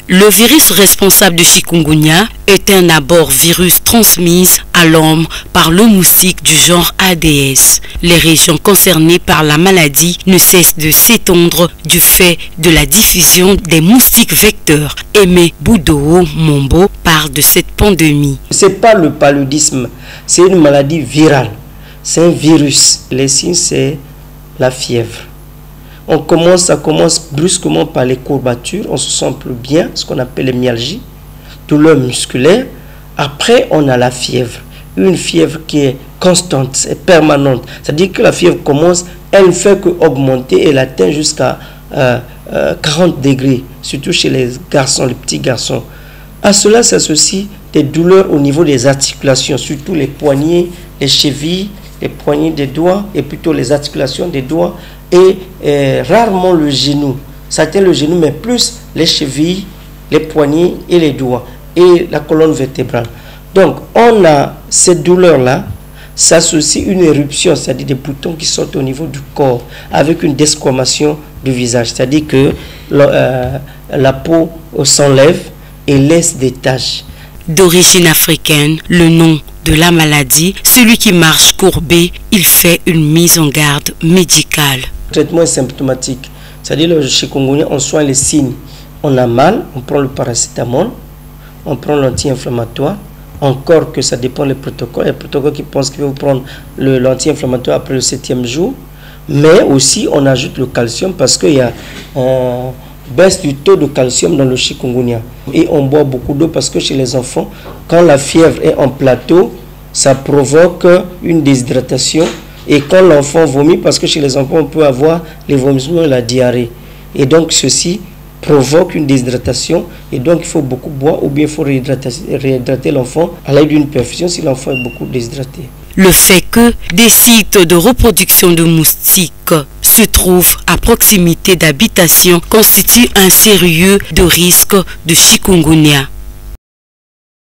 Le virus responsable de chikungunya est un arbovirus transmis à l'homme par le moustique du genre Aedes. Les régions concernées par la maladie ne cessent de s'étendre du fait de la diffusion des moustiques vecteurs. Aimé Boudoo Mombo parle de cette pandémie. Ce n'est pas le paludisme, c'est une maladie virale. C'est un virus. Les signes, c'est la fièvre. Ça commence brusquement par les courbatures, on se sent plus bien, ce qu'on appelle les myalgies, douleurs musculaires. Après, on a la fièvre, une fièvre qui est constante et permanente. C'est-à-dire que la fièvre commence, elle ne fait qu'augmenter, elle atteint jusqu'à 40 degrés, surtout chez les garçons, les petits garçons. À cela s'associe des douleurs au niveau des articulations, surtout les poignets, les chevilles, les poignées des doigts, et plutôt les articulations des doigts, et rarement le genou. Ça atteint le genou, mais plus les chevilles, les poignets et les doigts, et la colonne vertébrale. Donc, on a cette douleur-là, s'associe une éruption, c'est-à-dire des boutons qui sortent au niveau du corps, avec une desquamation du visage, c'est-à-dire que la peau s'enlève et laisse des taches. D'origine africaine, le nom de la maladie, celui qui marche courbé, il fait une mise en garde médicale. Le traitement est symptomatique, c'est-à-dire le chikungunya, on soigne les signes. On a mal, on prend le paracétamol, on prend l'anti-inflammatoire, encore que ça dépend des protocoles. Il y a des protocoles qui pensent qu'il faut prendre l'anti-inflammatoire après le 7e jour, mais aussi on ajoute le calcium parce qu'il y a baisse du taux de calcium dans le chikungunya. Et on boit beaucoup d'eau parce que chez les enfants, quand la fièvre est en plateau, ça provoque une déshydratation. Et quand l'enfant vomit, parce que chez les enfants, on peut avoir les vomissements et la diarrhée. Et donc ceci provoque une déshydratation. Et donc il faut beaucoup boire ou bien il faut réhydrater l'enfant à l'aide d'une perfusion si l'enfant est beaucoup déshydraté. Le fait que des sites de reproduction de moustiques se trouvent à proximité d'habitations constitue un sérieux de risque de chikungunya.